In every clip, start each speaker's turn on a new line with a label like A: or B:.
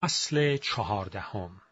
A: فصل 14.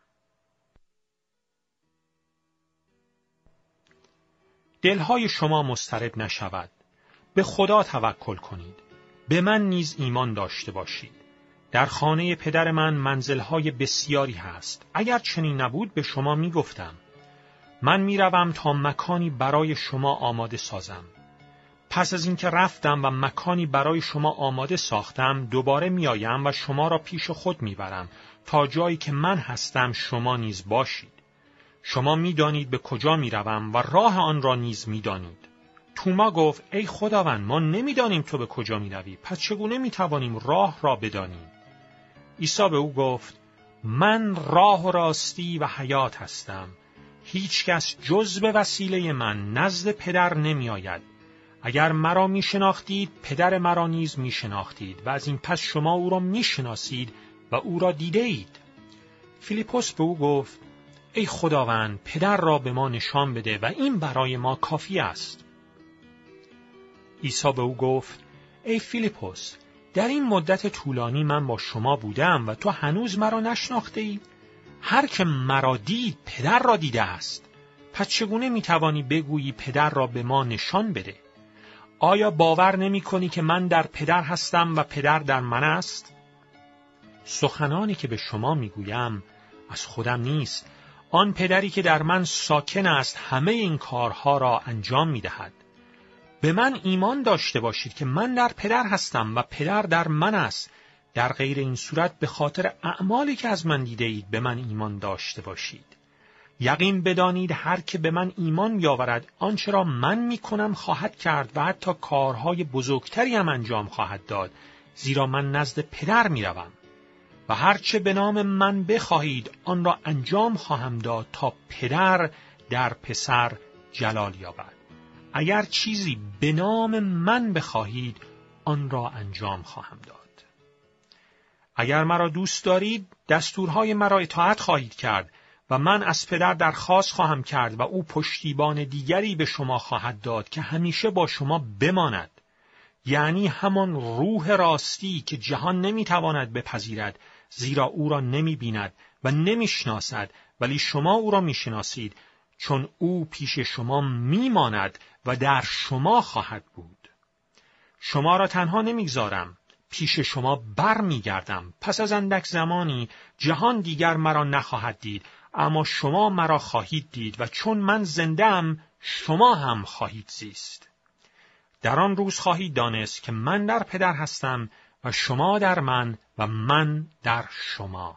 A: دلهای شما مضطرب نشود. به خدا توکل کنید. به من نیز ایمان داشته باشید. در خانه پدر من منزلهای بسیاری هست. اگر چنین نبود به شما می گفتم. من می روم تا مکانی برای شما آماده سازم. پس از اینکه رفتم و مکانی برای شما آماده ساختم، دوباره می آیم و شما را پیش خود می برم تا جایی که من هستم شما نیز باشید. شما می دانید به کجا می روم و راه آن را نیز می دانید. توما گفت ای خداوند، ما نمی دانیم تو به کجا می روی، پس چگونه می توانیم راه را بدانیم؟ عیسی به او گفت من راه و راستی و حیات هستم. هیچ کس جز به وسیله من نزد پدر نمی آید. اگر مرا می شناختید، پدر مرا نیز می شناختید و از این پس شما او را می شناسید و او را دیده اید. فیلیپوس به او گفت ای خداوند، پدر را به ما نشان بده و این برای ما کافی است. عیسی به او گفت ای فیلیپوس، در این مدت طولانی من با شما بودم و تو هنوز مرا نشناخته ای؟ هر که مرا دید پدر را دیده است. پس چگونه می توانی بگویی پدر را به ما نشان بده؟ آیا باور نمی کنی که من در پدر هستم و پدر در من است؟ سخنانی که به شما می گویم از خودم نیست. آن پدری که در من ساکن است همه این کارها را انجام می دهد. به من ایمان داشته باشید که من در پدر هستم و پدر در من است. در غیر این صورت به خاطر اعمالی که از من دیده اید به من ایمان داشته باشید. یقین بدانید هر که به من ایمان بیاورد آنچه را من می کنم خواهد کرد و حتی کارهای بزرگتری هم انجام خواهد داد، زیرا من نزد پدر می روم. و هرچه به نام من بخواهید آن را انجام خواهم داد تا پدر در پسر جلال یابد. اگر چیزی به نام من بخواهید آن را انجام خواهم داد. اگر مرا دوست دارید دستورهای مرا اطاعت خواهید کرد و من از پدر درخواست خواهم کرد و او پشتیبان دیگری به شما خواهد داد که همیشه با شما بماند. یعنی همان روح راستی که جهان نمیتواند بپذیرد، زیرا او را نمیبیند و نمیشناسد، ولی شما او را میشناسید چون او پیش شما میماند و در شما خواهد بود. شما را تنها نمیگذارم، پیش شما بر میگردم. پس از اندک زمانی جهان دیگر مرا نخواهد دید، اما شما مرا خواهید دید و چون من زنده‌ام شما هم خواهید زیست. در آن روز خواهید دانست که من در پدر هستم و شما در من و من در شما.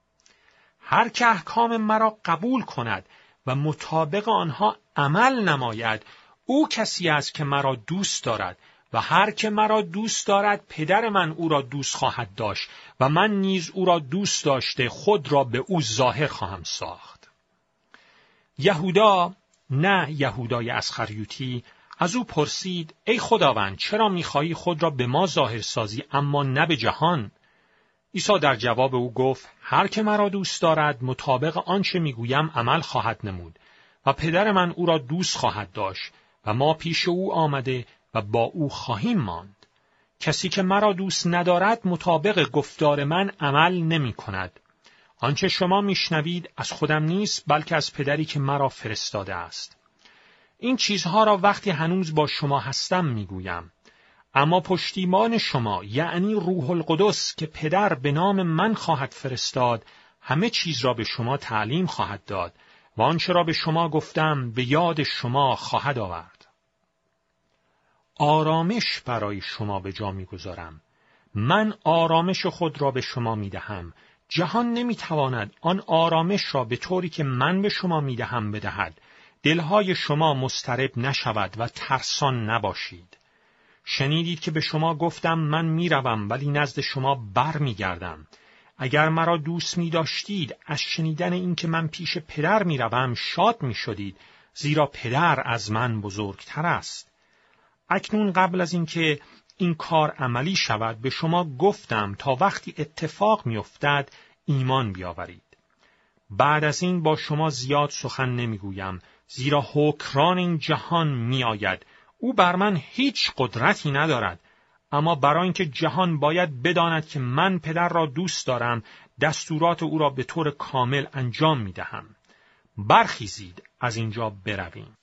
A: هر که احکام مرا قبول کند و مطابق آنها عمل نماید، او کسی است که مرا دوست دارد و هر که مرا دوست دارد پدر من او را دوست خواهد داشت و من نیز او را دوست داشته خود را به او ظاهر خواهم ساخت. یهودا، نه یهودای اسخریوطی، از او پرسید ای خداوند، چرا می‌خواهی خود را به ما ظاهر سازی اما نه به جهان؟ عیسی در جواب او گفت هر که مرا دوست دارد مطابق آنچه میگویم عمل خواهد نمود و پدر من او را دوست خواهد داشت و ما پیش او آمده و با او خواهیم ماند. کسی که مرا دوست ندارد مطابق گفتار من عمل نمی کند. آنچه شما میشنوید از خودم نیست بلکه از پدری که مرا فرستاده است. این چیزها را وقتی هنوز با شما هستم میگویم. اما پشتیبان شما یعنی روح القدس که پدر به نام من خواهد فرستاد همه چیز را به شما تعلیم خواهد داد و آنچه را به شما گفتم به یاد شما خواهد آورد. آرامش برای شما به جا می‌گذارم. من آرامش خود را به شما می‌دهم. جهان نمی‌تواند آن آرامش را به طوری که من به شما می‌دهم بدهد. دلهای شما مضطرب نشود و ترسان نباشید. شنیدید که به شما گفتم من میروم ولی نزد شما بر میگردم. اگر مرا دوست می‌داشتید از شنیدن این که من پیش پدر میروم شاد میشدید، زیرا پدر از من بزرگتر است. اکنون قبل از اینکه این کار عملی شود به شما گفتم تا وقتی اتفاق میافتد ایمان بیاورید. بعد از این با شما زیاد سخن نمیگویم، زیرا حکمران این جهان میآید. او بر من هیچ قدرتی ندارد، اما برای اینکه جهان باید بداند که من پدر را دوست دارم، دستورات او را به طور کامل انجام می‌دهم. برخیزید از اینجا برویم.